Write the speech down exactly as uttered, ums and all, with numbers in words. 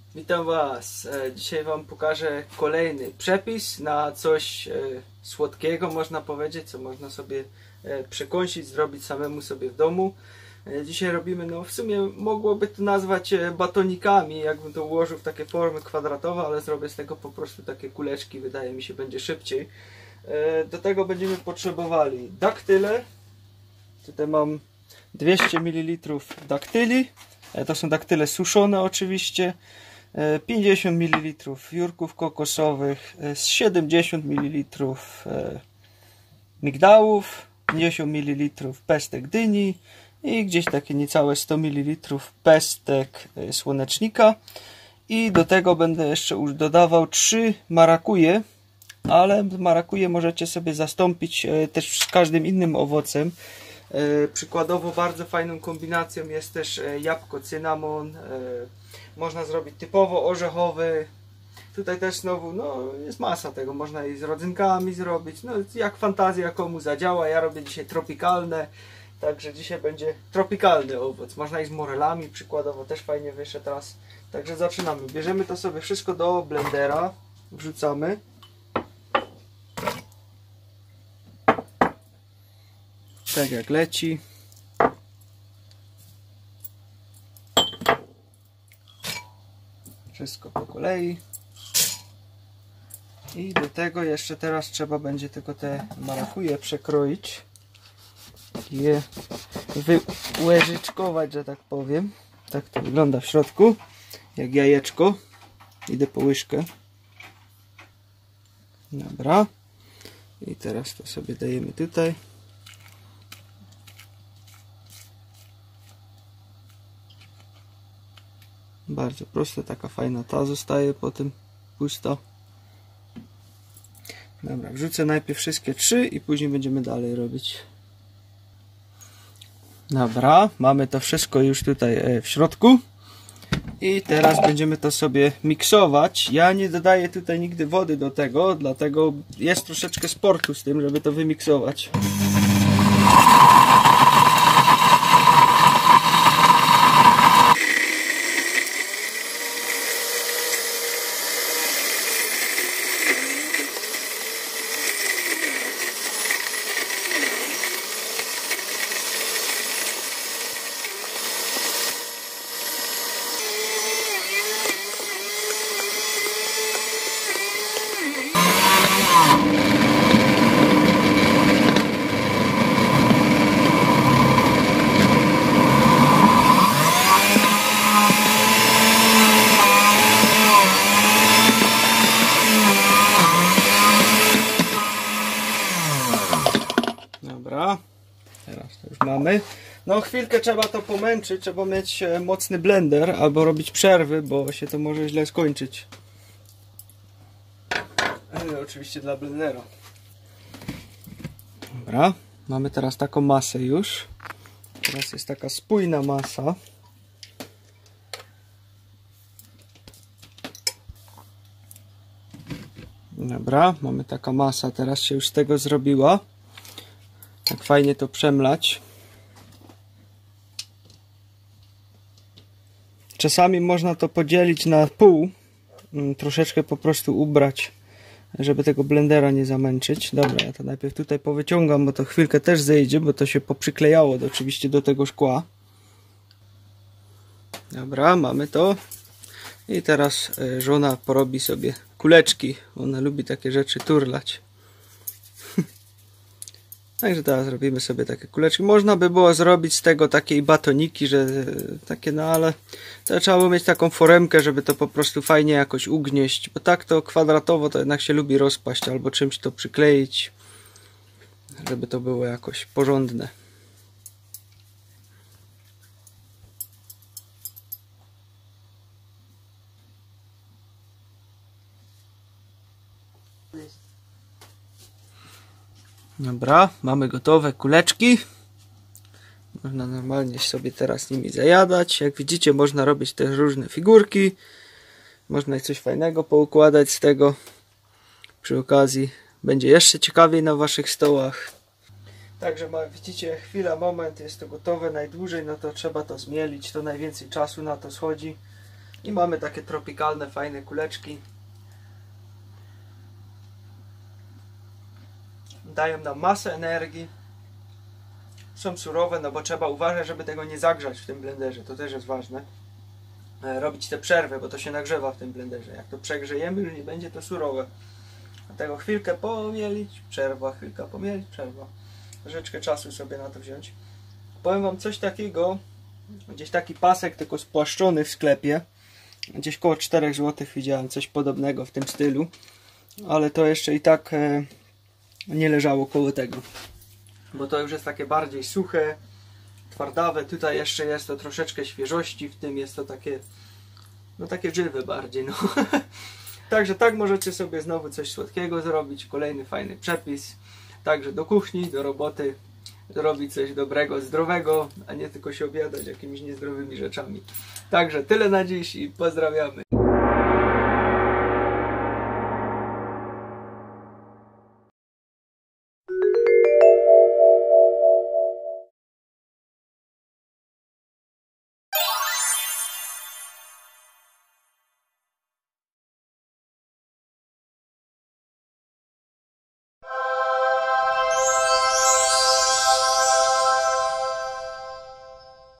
Witam Was. Dzisiaj Wam pokażę kolejny przepis na coś słodkiego, można powiedzieć, co można sobie przekąsić, zrobić samemu sobie w domu. Dzisiaj robimy, no w sumie mogłoby to nazwać batonikami, jakbym to ułożył w takie formy kwadratowe, ale zrobię z tego po prostu takie kuleczki, wydaje mi się, będzie szybciej. Do tego będziemy potrzebowali daktyle. Tutaj mam dwieście mililitrów daktyli. To są daktyle suszone oczywiście. pięćdziesiąt mililitrów jurków kokosowych, siedemdziesiąt mililitrów migdałów, pięćdziesiąt mililitrów pestek dyni i gdzieś takie niecałe sto mililitrów pestek słonecznika. I do tego będę jeszcze już dodawał trzy marakuje, ale marakuje możecie sobie zastąpić też z każdym innym owocem. Przykładowo bardzo fajną kombinacją jest też jabłko cynamon. Można zrobić typowo orzechowy. Tutaj też znowu no, jest masa tego. Można i z rodzynkami zrobić. No, jak fantazja komu zadziała. Ja robię dzisiaj tropikalne. Także dzisiaj będzie tropikalny owoc. Można i z morelami przykładowo. Też fajnie wyszedł teraz. Także zaczynamy. Bierzemy to sobie wszystko do blendera. Wrzucamy. Tak jak leci. Wszystko po kolei. I do tego jeszcze teraz trzeba będzie tylko te marakuje przekroić. Je wyłyżyczkować, że tak powiem. Tak to wygląda w środku. Jak jajeczko. Idę po łyżkę. Dobra. I teraz to sobie dajemy tutaj. Bardzo proste, taka fajna ta zostaje potem pusta. Dobra, wrzucę najpierw wszystkie trzy i później będziemy dalej robić. Dobra, mamy to wszystko już tutaj w środku. I teraz będziemy to sobie miksować. Ja nie dodaję tutaj nigdy wody do tego, dlatego jest troszeczkę sportu z tym, żeby to wymiksować. Dobra, teraz to już mamy. No chwilkę trzeba to pomęczyć, trzeba mieć mocny blender albo robić przerwy, bo się to może źle skończyć. Ale oczywiście dla blendera. Dobra, mamy teraz taką masę już. Teraz jest taka spójna masa. Dobra, mamy taka masa, teraz się już z tego zrobiła. Tak fajnie to przemlać. Czasami można to podzielić na pół. Troszeczkę po prostu ubrać, żeby tego blendera nie zamęczyć. Dobra, ja to najpierw tutaj powyciągam, bo to chwilkę też zejdzie, bo to się poprzyklejało do, oczywiście do tego szkła. Dobra, mamy to. I teraz żona porobi sobie kuleczki. Ona lubi takie rzeczy turlać. Także teraz robimy sobie takie kuleczki. Można by było zrobić z tego takie batoniki, że takie, no ale to trzeba było mieć taką foremkę, żeby to po prostu fajnie jakoś ugnieść, bo tak to kwadratowo to jednak się lubi rozpaść albo czymś to przykleić, żeby to było jakoś porządne. Dobra, mamy gotowe kuleczki. Można normalnie sobie teraz nimi zajadać. Jak widzicie, można robić też różne figurki. Można i coś fajnego poukładać z tego. Przy okazji będzie jeszcze ciekawiej na waszych stołach. Także ma, widzicie, chwila, moment, jest to gotowe. Najdłużej no to trzeba to zmielić. To najwięcej czasu na to schodzi. I mamy takie tropikalne, fajne kuleczki. Dają nam masę energii. Są surowe, no bo trzeba uważać, żeby tego nie zagrzać w tym blenderze. To też jest ważne. Robić te przerwy, bo to się nagrzewa w tym blenderze. Jak to przegrzejemy, już nie będzie to surowe. Dlatego chwilkę pomielić, przerwa, chwilkę pomielić, przerwa. Troszeczkę czasu sobie na to wziąć. Powiem wam coś takiego, gdzieś taki pasek tylko spłaszczony w sklepie. Gdzieś koło czterech złotych widziałem coś podobnego w tym stylu. Ale to jeszcze i tak e, nie leżało koło tego. Bo to już jest takie bardziej suche, twardawe. Tutaj jeszcze jest to troszeczkę świeżości w tym. Jest to takie, no takie żywe bardziej. No. Także tak możecie sobie znowu coś słodkiego zrobić. Kolejny fajny przepis. Także do kuchni, do roboty. Robić coś dobrego, zdrowego, a nie tylko się obiadać jakimiś niezdrowymi rzeczami. Także tyle na dziś i pozdrawiamy.